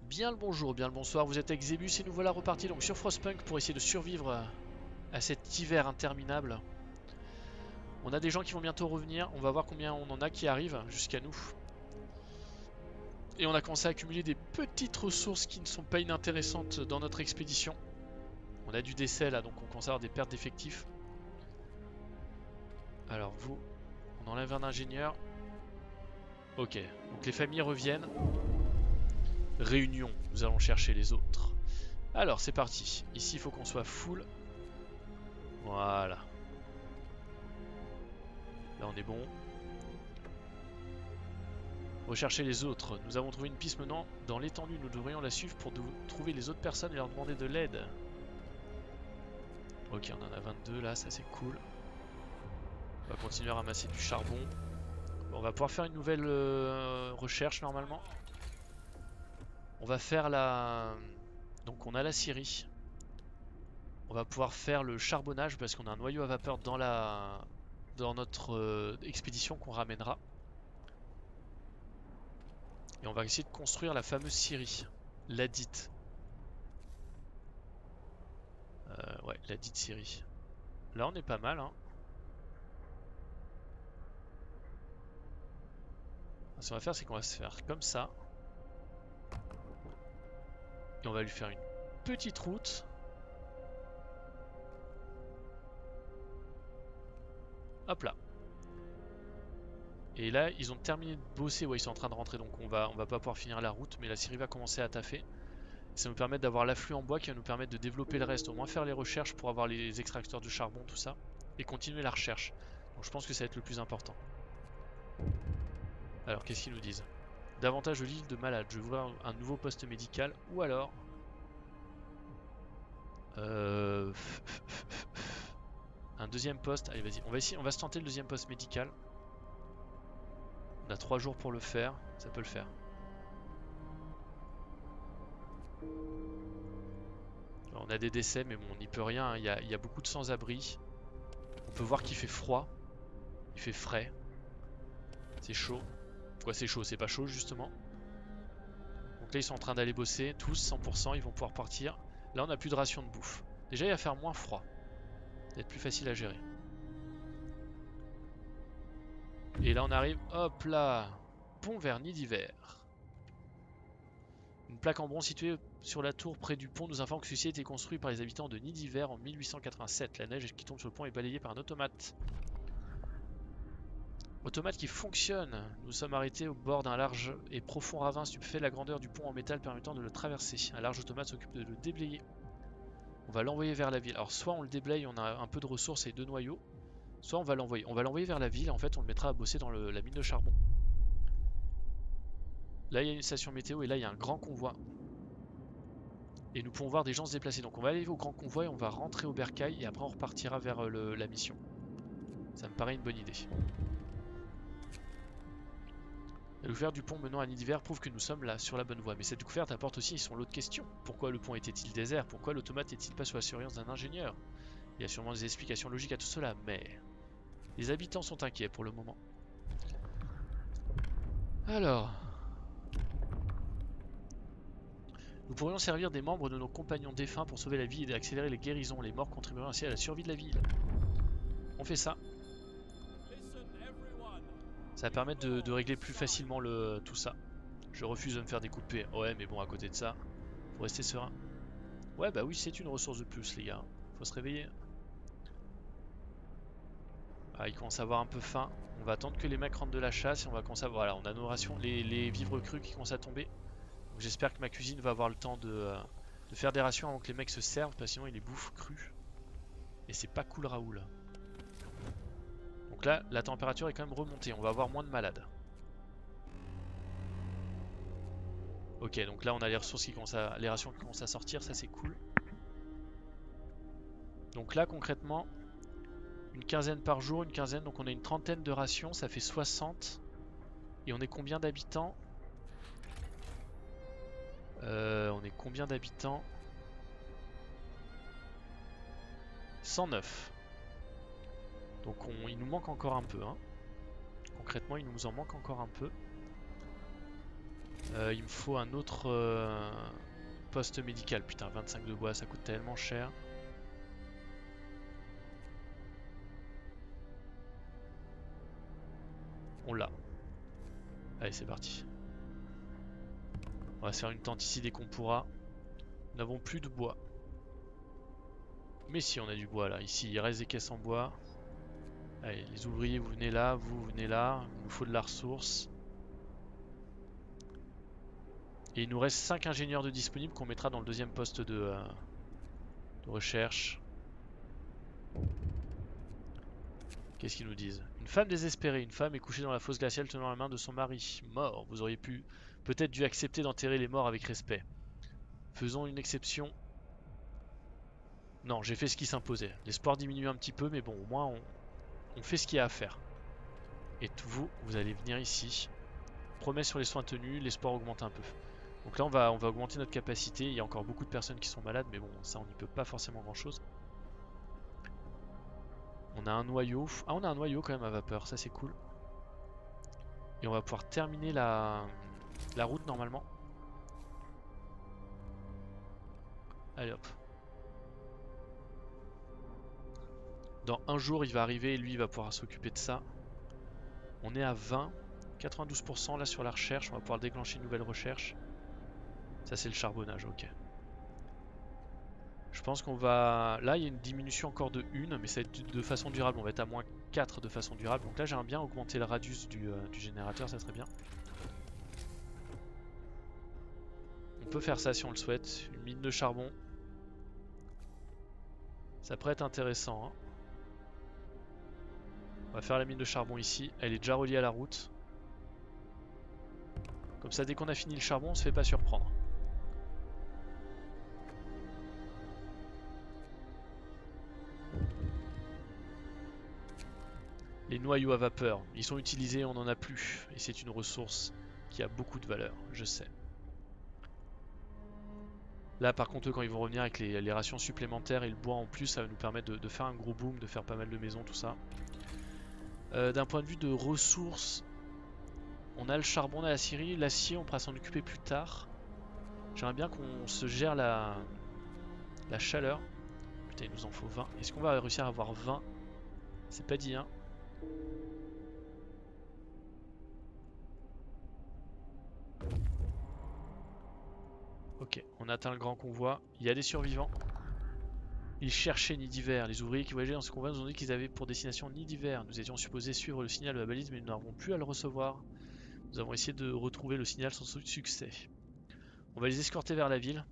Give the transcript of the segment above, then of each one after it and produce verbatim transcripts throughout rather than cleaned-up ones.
Bien le bonjour, bien le bonsoir, vous êtes avec Zebus et nous voilà repartis donc sur Frostpunk pour essayer de survivre à cet hiver interminable. On a des gens qui vont bientôt revenir, on va voir combien on en a qui arrivent jusqu'à nous. Et on a commencé à accumuler des petites ressources qui ne sont pas inintéressantes dans notre expédition. On a du décès là, donc on commence à avoir des pertes d'effectifs. Alors vous, on enlève un ingénieur. Ok, donc les familles reviennent. Réunion, nous allons chercher les autres. Alors c'est parti, ici il faut qu'on soit full. Voilà. Là on est bon. Rechercher les autres. Nous avons trouvé une piste menant dans l'étendue. Nous devrions la suivre pour trouver les autres personnes et leur demander de l'aide. Ok, on en a vingt-deux là, ça c'est cool. On va continuer à ramasser du charbon. Bon, on va pouvoir faire une nouvelle euh, recherche normalement. On va faire la... Donc on a la scierie. On va pouvoir faire le charbonnage parce qu'on a un noyau à vapeur dans la... dans notre euh, expédition qu'on ramènera. Et on va essayer de construire la fameuse scierie. La dite. Euh, ouais, la dite scierie. Là on est pas mal hein. Ce qu'on va faire c'est qu'on va se faire comme ça. Et on va lui faire une petite route. Hop là. Et là ils ont terminé de bosser, ouais ils sont en train de rentrer donc on va, on va pas pouvoir finir la route. Mais la scierie va commencer à taffer. Ça nous permet d'avoir l'afflux en bois qui va nous permettre de développer le reste. Au moins faire les recherches pour avoir les extracteurs de charbon, tout ça. Et continuer la recherche. Donc je pense que ça va être le plus important. Alors qu'est-ce qu'ils nous disent? Davantage de l'île de malades. Je vais ouvrir un nouveau poste médical. Ou alors... Euh... Un deuxième poste. Allez vas-y. On va essayer, on va se tenter le deuxième poste médical. On a trois jours pour le faire. Ça peut le faire. Alors, on a des décès mais bon on n'y peut rien. Hein. Il y a, il y a beaucoup de sans-abri. On peut voir qu'il fait froid. Il fait frais. C'est chaud. Pourquoi c'est chaud? C'est pas chaud justement. Donc là ils sont en train d'aller bosser. Tous cent pour cent. Ils vont pouvoir partir. Là on a plus de ration de bouffe. Déjà il va faire moins froid. Ça va être plus facile à gérer. Et là on arrive. Hop là. Pont vers nid d'hiver. Une plaque en bronze située sur la tour près du pont nous informe que celui-ci a été construit par les habitants de Nid d'hiver en mille huit cent quatre-vingt-sept. La neige qui tombe sur le pont est balayée par un automate. Automate qui fonctionne. Nous sommes arrêtés au bord d'un large et profond ravin stupéfait de la grandeur du pont en métal permettant de le traverser. Un large automate s'occupe de le déblayer. On va l'envoyer vers la ville. Alors soit on le déblaye, on a un peu de ressources et deux noyaux. Soit on va l'envoyer. On va l'envoyer vers la ville. En fait on le mettra à bosser dans le, la mine de charbon. Là il y a une station météo et là il y a un grand convoi. Et nous pouvons voir des gens se déplacer. Donc on va aller au grand convoi et on va rentrer au bercail. Et après on repartira vers le, la mission. Ça me paraît une bonne idée. La découverte du pont menant à Nid d'hiver prouve que nous sommes là sur la bonne voie. Mais cette découverte apporte aussi son lot de questions. Pourquoi le pont était-il désert? Pourquoi l'automate n'est-il pas sous la surveillance d'un ingénieur? Il y a sûrement des explications logiques à tout cela, mais... Les habitants sont inquiets pour le moment. Alors... Nous pourrions servir des membres de nos compagnons défunts pour sauver la vie et accélérer les guérisons. Les morts contribueront ainsi à la survie de la ville. On fait ça. Ça va permettre de, de régler plus facilement le, tout ça. Je refuse de me faire découper. Ouais, mais bon, à côté de ça, faut rester serein. Ouais, bah oui, c'est une ressource de plus, les gars. Faut se réveiller. Ah, il commence à avoir un peu faim. On va attendre que les mecs rentrent de la chasse et on va commencer à... Voilà, on a nos rations, les, les vivres crus qui commencent à tomber. J'espère que ma cuisine va avoir le temps de, euh, de faire des rations avant que les mecs se servent, parce que sinon ils les bouffent crus. Et c'est pas cool Raoul. Donc là, la température est quand même remontée, on va avoir moins de malades. Ok, donc là on a les ressources qui commencent à... les rations qui commencent à sortir, ça c'est cool. Donc là concrètement, une quinzaine par jour, une quinzaine, donc on a une trentaine de rations, ça fait soixante. Et on est combien d'habitants? Euh, on est combien d'habitants? cent neuf. Donc on, il nous manque encore un peu. Hein. Concrètement, il nous en manque encore un peu. Euh, il me faut un autre euh, poste médical. Putain, vingt-cinq de bois, ça coûte tellement cher. On l'a. Allez, c'est parti. On va se faire une tente ici dès qu'on pourra. Nous n'avons plus de bois. Mais si, on a du bois là. Ici, il reste des caisses en bois. Allez, les ouvriers, vous venez là, vous, vous venez là. Il nous faut de la ressource. Et il nous reste cinq ingénieurs de disponibles qu'on mettra dans le deuxième poste de, euh, de recherche. Qu'est-ce qu'ils nous disent? Une femme désespérée. Une femme est couchée dans la fosse glaciale tenant la main de son mari. Mort. Vous auriez pu peut-être dû accepter d'enterrer les morts avec respect. Faisons une exception. Non, j'ai fait ce qui s'imposait. L'espoir diminue un petit peu, mais bon, au moins on, on fait ce qu'il y a à faire. Et vous, vous allez venir ici. Promesse sur les soins tenus, l'espoir augmente un peu. Donc là, on va, on va augmenter notre capacité. Il y a encore beaucoup de personnes qui sont malades, mais bon, ça, on n'y peut pas forcément grand-chose. On a un noyau. Ah, on a un noyau quand même à vapeur, ça c'est cool. Et on va pouvoir terminer la, la route normalement. Allez hop. Dans un jour, il va arriver et lui, il va pouvoir s'occuper de ça. On est à vingt, quatre-vingt-douze pour cent là sur la recherche. On va pouvoir déclencher une nouvelle recherche. Ça, c'est le charbonnage, ok. Je pense qu'on va... Là, il y a une diminution encore de une, mais ça va être de façon durable. On va être à moins quatre de façon durable. Donc là, j'aimerais bien augmenter le radius du, euh, du générateur, ça serait bien. On peut faire ça si on le souhaite. Une mine de charbon. Ça pourrait être intéressant. Hein. On va faire la mine de charbon ici. Elle est déjà reliée à la route. Comme ça, dès qu'on a fini le charbon, on se fait pas surprendre. Les noyaux à vapeur, ils sont utilisés, on n'en a plus. Et c'est une ressource qui a beaucoup de valeur, je sais. Là par contre, quand ils vont revenir avec les, les rations supplémentaires et le bois en plus, ça va nous permettre de, de faire un gros boom, de faire pas mal de maisons, tout ça. Euh, D'un point de vue de ressources, on a le charbon, on a la scierie, l'acier, on pourra s'en occuper plus tard. J'aimerais bien qu'on se gère la, la chaleur. Putain, il nous en faut vingt. Est-ce qu'on va réussir à avoir vingt? C'est pas dit, hein. Ok, on a atteint le grand convoi. Il y a des survivants. Ils cherchaient Nid d'hiver. Les ouvriers qui voyageaient dans ce convoi nous ont dit qu'ils avaient pour destination Nid d'hiver. Nous étions supposés suivre le signal de la balise, mais nous n'avons plus à le recevoir. Nous avons essayé de retrouver le signal sans succès. On va les escorter vers la ville.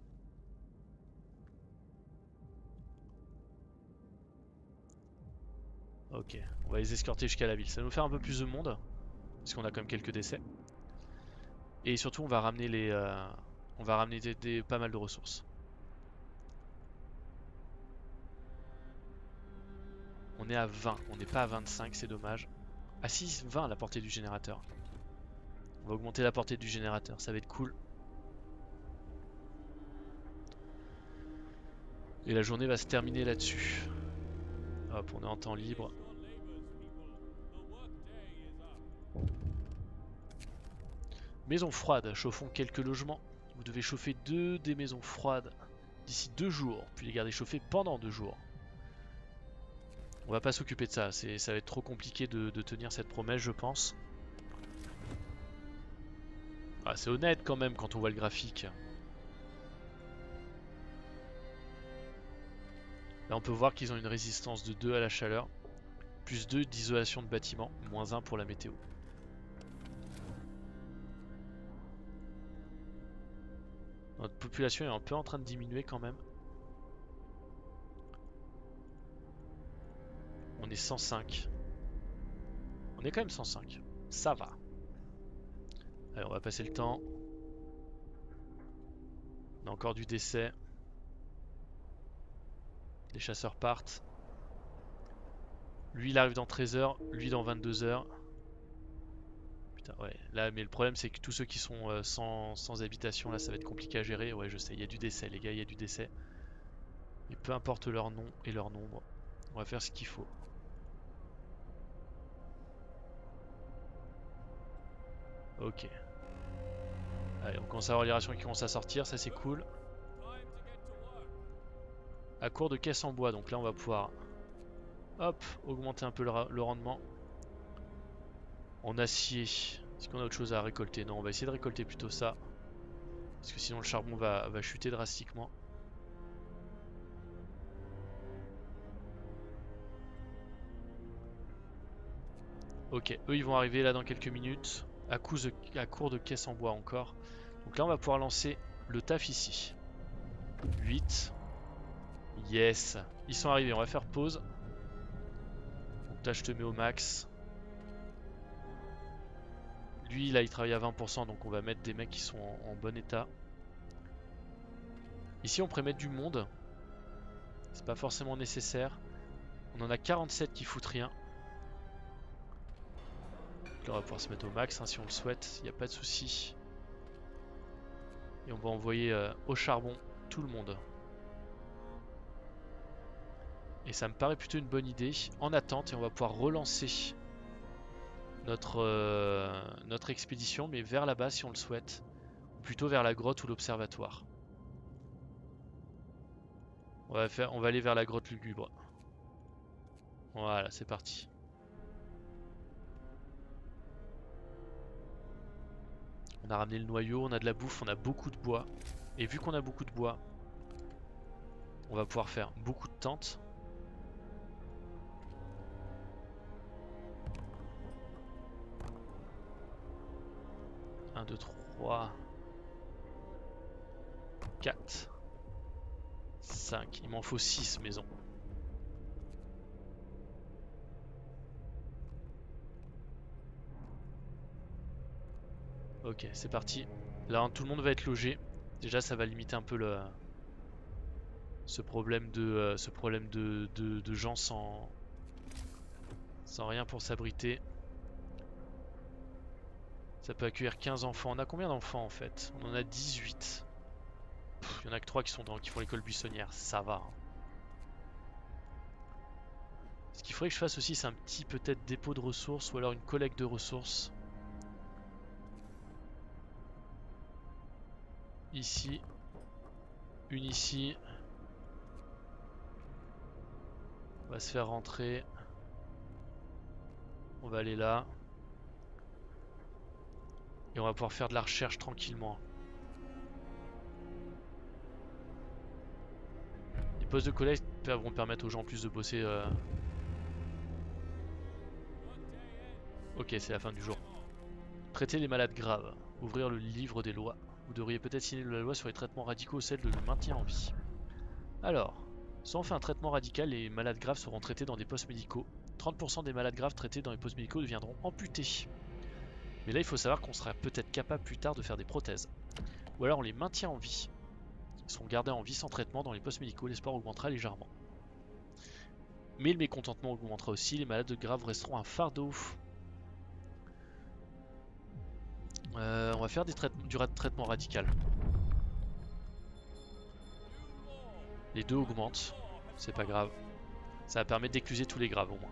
Ok, on va les escorter jusqu'à la ville. Ça va nous faire un peu plus de monde, parce qu'on a quand même quelques décès. Et surtout, on va ramener les, euh, on va ramener des, des, pas mal de ressources. On est à vingt, on n'est pas à vingt-cinq, c'est dommage. Ah si, vingt la portée du générateur. On va augmenter la portée du générateur, ça va être cool. Et la journée va se terminer là-dessus. Hop, on est en temps libre. Maison froide, chauffons quelques logements. Vous devez chauffer deux des maisons froides d'ici deux jours, puis les garder chauffées pendant deux jours. On va pas s'occuper de ça, ça va être trop compliqué de, de tenir cette promesse, je pense. Ah, c'est honnête quand même quand on voit le graphique. Là on peut voir qu'ils ont une résistance de deux à la chaleur, plus deux d'isolation de bâtiment, moins un pour la météo. Notre population est un peu en train de diminuer quand même. On est cent cinq. On est quand même cent cinq. Ça va. Allez, on va passer le temps. On a encore du décès. Les chasseurs partent. Lui il arrive dans treize heures, lui dans vingt-deux heures. Putain ouais, là mais le problème c'est que tous ceux qui sont euh, sans, sans habitation là ça va être compliqué à gérer. Ouais je sais, il y a du décès les gars, il y a du décès. Et peu importe leur nom et leur nombre, on va faire ce qu'il faut. Ok. Allez, on commence à avoir les rations qui commencent à sortir, ça c'est cool. À court de caisse en bois, donc là on va pouvoir hop, augmenter un peu le, le rendement. En acier, est-ce qu'on a autre chose à récolter? Non, on va essayer de récolter plutôt ça. Parce que sinon le charbon va, va chuter drastiquement. Ok, eux ils vont arriver là dans quelques minutes. À, de, à court de caisse en bois encore. Donc là on va pouvoir lancer le taf ici. huit. Yes. Ils sont arrivés, on va faire pause. Donc là je te mets au max. Lui là il travaille à vingt pour cent, donc on va mettre des mecs qui sont en, en bon état. Ici on pourrait mettre du monde. C'est pas forcément nécessaire. On en a quarante-sept qui foutent rien. Donc là on va pouvoir se mettre au max hein, si on le souhaite, il n'y a pas de souci. Et on va envoyer euh, au charbon tout le monde. Et ça me paraît plutôt une bonne idée. En attente, et on va pouvoir relancer notre, euh, notre expédition, mais vers là-bas si on le souhaite. Ou plutôt vers la grotte ou l'observatoire. On va faire, on va aller vers la grotte lugubre. Voilà, c'est parti. On a ramené le noyau, on a de la bouffe, on a beaucoup de bois. Et vu qu'on a beaucoup de bois, on va pouvoir faire beaucoup de tentes. un, deux, trois, quatre, cinq. Il m'en faut six maisons. Ok, c'est parti. Là, tout le monde va être logé. Déjà, ça va limiter un peu le, ce problème de, euh, ce problème de, de, de gens sans, sans rien pour s'abriter. Ça peut accueillir quinze enfants. On a combien d'enfants en fait? On en a dix-huit. Il y en a que trois qui, sont dans, qui font l'école buissonnière. Ça va. Hein. Ce qu'il faudrait que je fasse aussi, c'est un petit peut-être dépôt de ressources ou alors une collecte de ressources. Ici. Une ici. On va se faire rentrer. On va aller là. Et on va pouvoir faire de la recherche tranquillement. Les postes de collecte vont permettre aux gens en plus de bosser. Euh... Ok, c'est la fin du jour. Traiter les malades graves. Ouvrir le livre des lois. Vous devriez peut-être signer la loi sur les traitements radicaux, celle de le maintien en vie. Alors, soit on fait un traitement radical, les malades graves seront traités dans des postes médicaux. trente pour cent des malades graves traités dans les postes médicaux deviendront amputés. Mais là, il faut savoir qu'on sera peut-être capable plus tard de faire des prothèses. Ou alors on les maintient en vie. Ils seront gardés en vie sans traitement dans les postes médicaux, l'espoir augmentera légèrement. Mais le mécontentement augmentera aussi, les malades graves resteront un fardeau. Euh, on va faire des du traitement radical. Les deux augmentent, c'est pas grave. Ça va permettre d'écluser tous les graves au moins.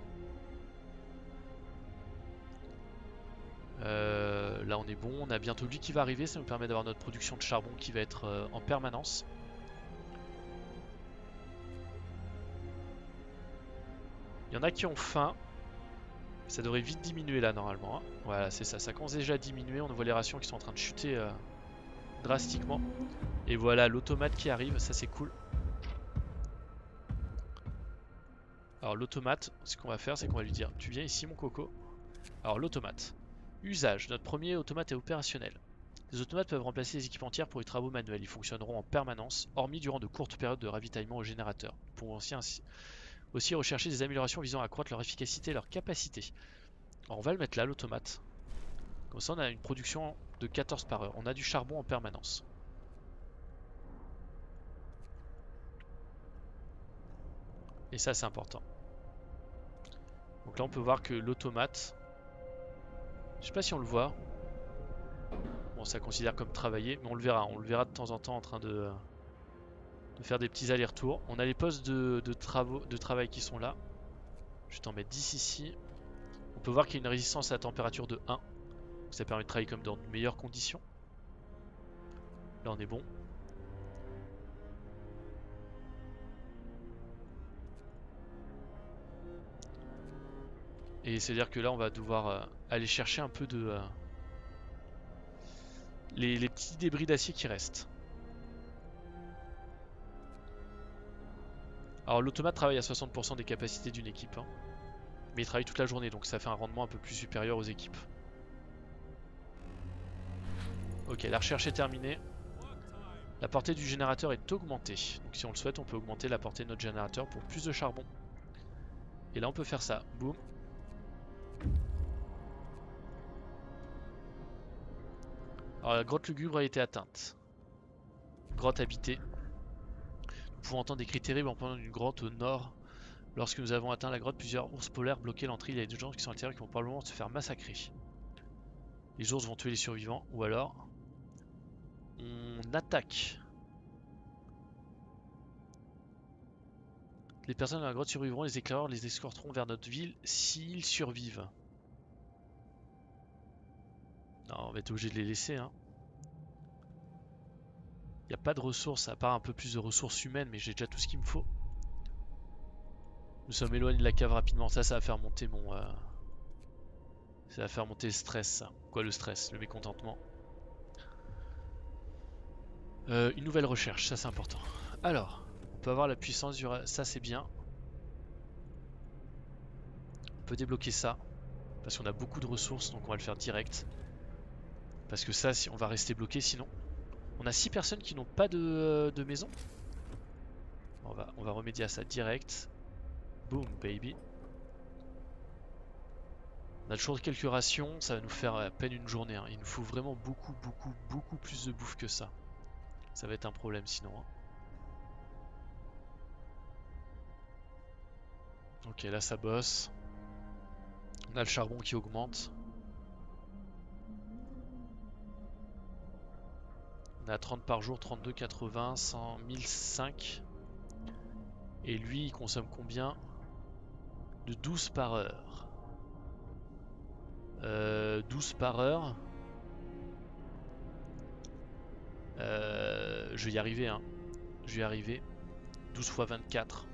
Euh, là on est bon, on a bientôt lui qui va arriver, ça nous permet d'avoir notre production de charbon qui va être euh, en permanence. Il y en a qui ont faim. Ça devrait vite diminuer là normalement. Hein. Voilà, c'est ça, ça commence déjà à diminuer, on voit les rations qui sont en train de chuter euh, drastiquement. Et voilà l'automate qui arrive, ça c'est cool. Alors l'automate, ce qu'on va faire, c'est qu'on va lui dire, tu viens ici mon coco. Alors l'automate. Usage, notre premier automate est opérationnel. Les automates peuvent remplacer les équipes entières pour les travaux manuels. Ils fonctionneront en permanence, hormis durant de courtes périodes de ravitaillement au générateur. Nous pouvons aussi, ainsi, aussi rechercher des améliorations visant à accroître leur efficacité et leur capacité. Alors on va le mettre là, l'automate. Comme ça on a une production de quatorze par heure. On a du charbon en permanence. Et ça c'est important. Donc là on peut voir que l'automate... Je sais pas si on le voit. Bon, ça considère comme travailler, mais on le verra. On le verra de temps en temps en train de, de faire des petits allers-retours. On a les postes de, de, travaux, de travail qui sont là. Je vais t'en mettre dix ici. On peut voir qu'il y a une résistance à la température de un. Ça permet de travailler comme dans de meilleures conditions. Là on est bon. Et c'est à dire que là on va devoir euh, aller chercher un peu de... Euh, les, les petits débris d'acier qui restent. Alors l'automate travaille à soixante pour cent des capacités d'une équipe. Hein. Mais il travaille toute la journée donc ça fait un rendement un peu plus supérieur aux équipes. Ok, la recherche est terminée. La portée du générateur est augmentée. Donc si on le souhaite, on peut augmenter la portée de notre générateur pour plus de charbon. Et là on peut faire ça. Boum. Alors la grotte lugubre a été atteinte. Grotte habitée. Nous pouvons entendre des cris terribles en provenant d'une grotte au nord. Lorsque nous avons atteint la grotte, plusieurs ours polaires bloquaient l'entrée. Il y a des gens qui sont à l'intérieur qui vont probablement se faire massacrer. Les ours vont tuer les survivants. Ou alors... on attaque. Les personnes dans la grotte survivront. Les éclaireurs les escorteront vers notre ville s'ils survivent. Non, on va être obligé de les laisser. Hein. Il n'y a pas de ressources, à part un peu plus de ressources humaines, mais j'ai déjà tout ce qu'il me faut. Nous sommes éloignés de la cave rapidement. Ça, ça va faire monter mon... Euh... Ça va faire monter le stress, ça. Quoi, le stress? Le mécontentement. Euh, une nouvelle recherche, ça c'est important. Alors, on peut avoir la puissance du... Ça c'est bien. On peut débloquer ça. Parce qu'on a beaucoup de ressources, donc on va le faire direct. Parce que ça, si on va rester bloqué sinon. On a six personnes qui n'ont pas de, de maison. On va, on va remédier à ça direct. Boom, baby. On a toujours quelques rations, ça va nous faire à peine une journée. Hein. Il nous faut vraiment beaucoup, beaucoup, beaucoup plus de bouffe que ça. Ça va être un problème sinon. Hein. Ok, là ça bosse. On a le charbon qui augmente. On a trente par jour, trente-deux, quatre-vingts, cent, mille cinq. Et lui, il consomme combien? De douze par heure. Euh, douze par heure. Euh, je vais y arriver, hein. Je vais y arriver. douze fois vingt-quatre.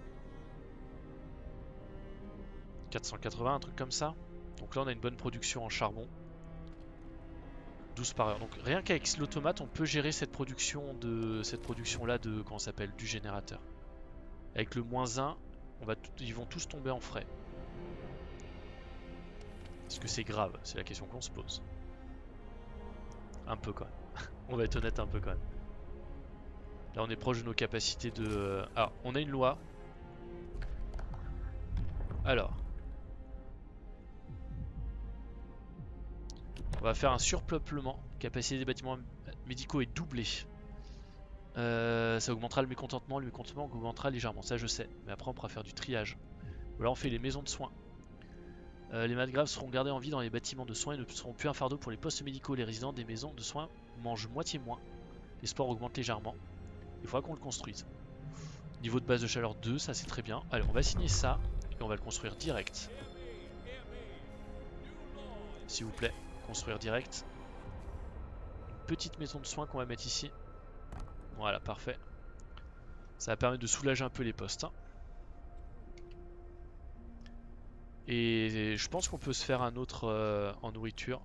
quatre cent quatre-vingts, un truc comme ça. Donc là, on a une bonne production en charbon. douze par heure. Donc rien qu'avec l'automate, on peut gérer cette production de cette production là de comment ça s'appelle du générateur. Avec le moins un, on va ils vont tous tomber en frais. Est-ce que c'est grave? C'est la question qu'on se pose. Un peu quand même. On va être honnête un peu quand même. Là on est proche de nos capacités de... Alors on a une loi. Alors. On va faire un surpeuplement. Capacité des bâtiments médicaux est doublée. Euh, ça augmentera le mécontentement. Le mécontentement augmentera légèrement. Ça je sais. Mais après on pourra faire du triage. Ou là on fait les maisons de soins. Euh, les malades graves seront gardés en vie dans les bâtiments de soins et ne seront plus un fardeau pour les postes médicaux. Les résidents des maisons de soins mangent moitié moins. Les sports augmentent légèrement. Il faudra qu'on le construise. Niveau de base de chaleur deux, ça c'est très bien. Allez, on va signer ça et on va le construire direct. S'il vous plaît, construire direct. Une petite maison de soins qu'on va mettre ici. Voilà, parfait. Ça va permettre de soulager un peu les postes. Hein. Et je pense qu'on peut se faire un autre euh, en nourriture.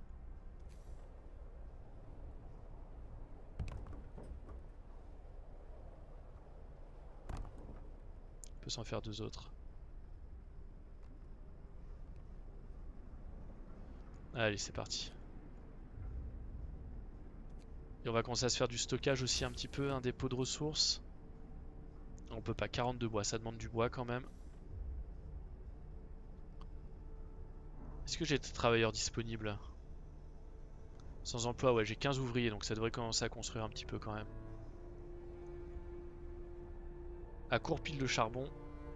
On peut s'en faire deux autres. Allez, c'est parti. Et on va commencer à se faire du stockage aussi un petit peu, un dépôt de ressources. On peut pas, quarante-deux bois, ça demande du bois quand même. Est-ce que j'ai des travailleurs disponibles? Sans emploi, ouais, j'ai quinze ouvriers, donc ça devrait commencer à construire un petit peu quand même. À court pile de charbon.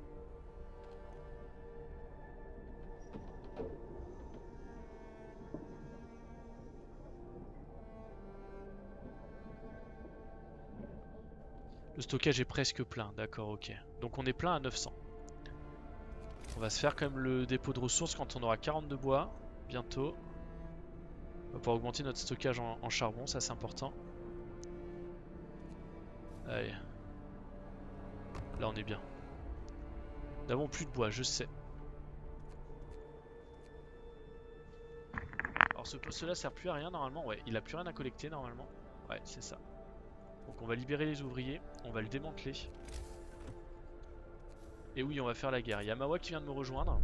Le stockage est presque plein, d'accord, ok. Donc on est plein à neuf cents. On va se faire quand même le dépôt de ressources quand on aura quarante-deux bois, bientôt. On va pouvoir augmenter notre stockage en, en charbon, ça c'est important. Allez. Là on est bien. Nous n'avons plus de bois, je sais. Alors ce poste là sert plus à rien normalement. Ouais, il a plus rien à collecter normalement. Ouais, c'est ça. Donc on va libérer les ouvriers. On va le démanteler. Et oui, on va faire la guerre. Il y a Mawa qui vient de me rejoindre.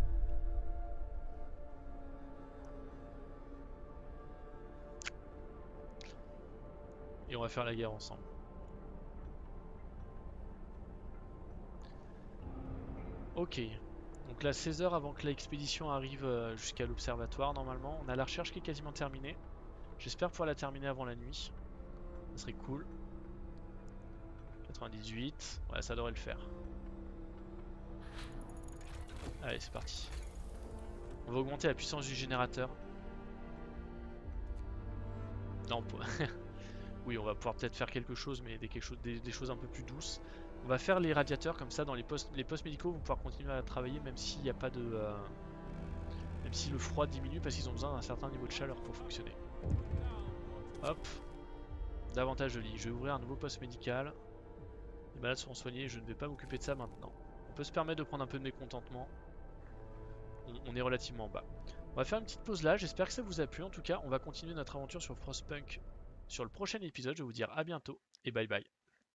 Et on va faire la guerre ensemble. Ok. Donc là, seize heures avant que l'expédition arrive jusqu'à l'observatoire normalement. On a la recherche qui est quasiment terminée. J'espère pouvoir la terminer avant la nuit. Ça serait cool. quatre-vingt-dix-huit. Ouais, ça devrait le faire. Allez, c'est parti. On va augmenter la puissance du générateur. Non, oui, on va pouvoir peut-être faire quelque chose, mais des, quelque chose, des, des choses un peu plus douces. On va faire les radiateurs comme ça dans les postes, les postes médicaux vont pouvoir continuer à travailler même s'il n'y a pas de, euh, même si le froid diminue parce qu'ils ont besoin d'un certain niveau de chaleur pour fonctionner. Hop, davantage de lits. Je vais ouvrir un nouveau poste médical. Les malades seront soignés. Je ne vais pas m'occuper de ça maintenant. On peut se permettre de prendre un peu de mécontentement. On, on est relativement bas. On va faire une petite pause là. J'espère que ça vous a plu. En tout cas, on va continuer notre aventure sur Frostpunk sur le prochain épisode. Je vais vous dire à bientôt et bye bye.